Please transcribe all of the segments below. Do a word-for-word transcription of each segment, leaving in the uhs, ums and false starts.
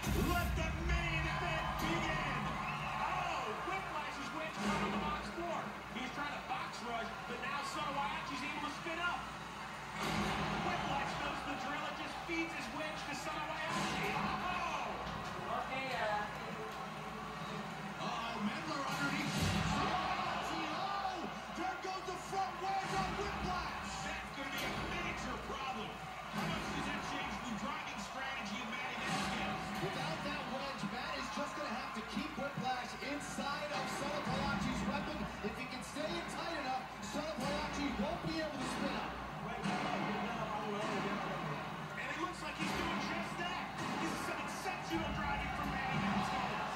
Let the main event begin! Oh, Whiplash's wedge caught on the box floor. He's trying to box rush, but now Sona Waiachi's able to spin up. Whiplash knows the drill and just feeds his wedge to Sona Waiachi. Oh! Okay, uh... Uh-oh, Mendler underneath. Waiachi, oh! There goes the front wedge on Whiplash. That's going to be a major problem. How much does that change the driving strategy of Manny Vasquez? Without that wedge, Matt is just going to have to keep Whiplash inside of Sona Waiachi's weapon. If he can stay in tight enough, Sona Waiachi won't be able to spin up. And it looks like he's doing just that. This is some exceptional driving from Manny Vasquez.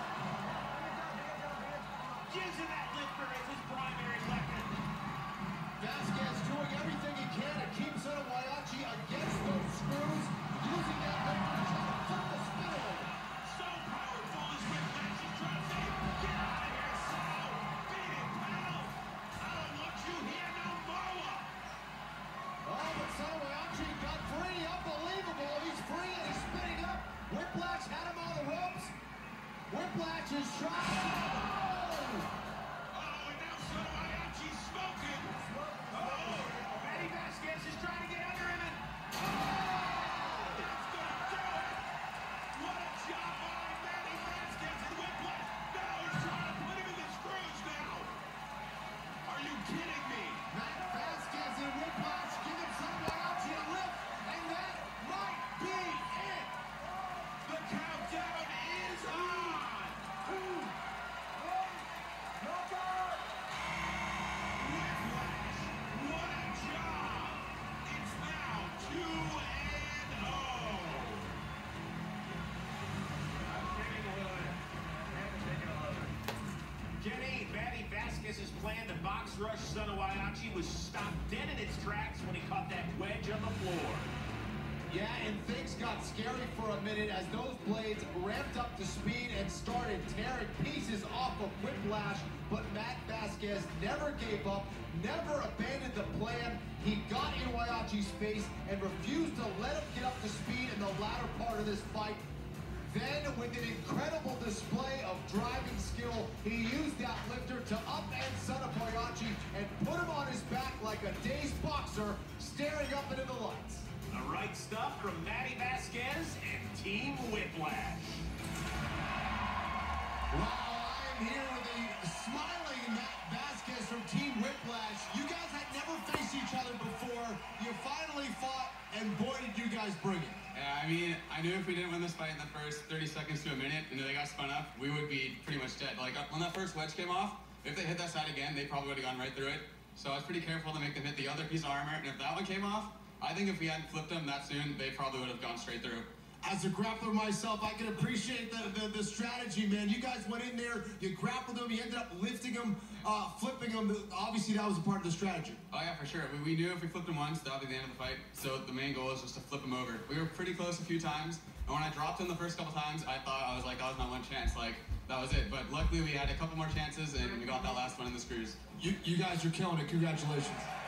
Using that lifter as his primary weapon. Vasquez doing everything he can to keep Sona Waiachi against those screws, using that lifter to try to flip the spin over. So powerful is Whiplash. He's trying to say, get out of here, Solo. Beat it, pal. I don't want you here no more. Oh, but Sona Waiachi got free. Unbelievable. He's free and he's spinning up. Whiplash had him on the ropes. Whiplash is trying. Oh, and now Sona Waiachi's smoking. Oh, Manny Vasquez is trying to get under him. And, oh, that's going to do it. What a job by Manny Vasquez and Whiplash. Now he's trying to put him in the screws now. Are you kidding me? Matt Vasquez and Whiplash giving Sona Waiachi a lift, and that might be it. The countdown is on. Whiplash, what a job. It's now two and oh. Kenny, Manny Vasquez's plan to box rush Sona Waiachi was stopped dead in its tracks when he caught that wedge on the floor. Yeah, and things got scary for a minute as those blades ramped up to speed and started tearing pieces off of Whiplash, but Matt Vasquez never gave up, never abandoned the plan. He got in Waiachi's face and refused to let him get up to speed in the latter part of this fight. Then, with an incredible display of driving skill, he used that lifter to upend Sona Waiachi and put him on his back like a dazed boxer staring up into the lights. The right stuff from Manny Vasquez and Team Whiplash. Wow, I'm here with a smiling Matt Vasquez from Team Whiplash. You guys had never faced each other before. You finally fought, and boy, did you guys bring it. Yeah, I mean, I knew if we didn't win this fight in the first thirty seconds to a minute and they got spun up, we would be pretty much dead. Like, when that first wedge came off, if they hit that side again, they probably would have gone right through it. So I was pretty careful to make them hit the other piece of armor, and if that one came off, I think if we hadn't flipped them that soon, they probably would have gone straight through. As a grappler myself, I can appreciate the, the, the strategy, man. You guys went in there, you grappled them, you ended up lifting them, uh, flipping them. Obviously, that was a part of the strategy. Oh yeah, for sure. We, we knew if we flipped them once, that would be the end of the fight. So the main goal is just to flip them over. We were pretty close a few times, and when I dropped them the first couple times, I thought, I was like, that was my one chance. Like, that was it. But luckily, we had a couple more chances, and we got that last one in the screws. You, you guys are killing it. Congratulations.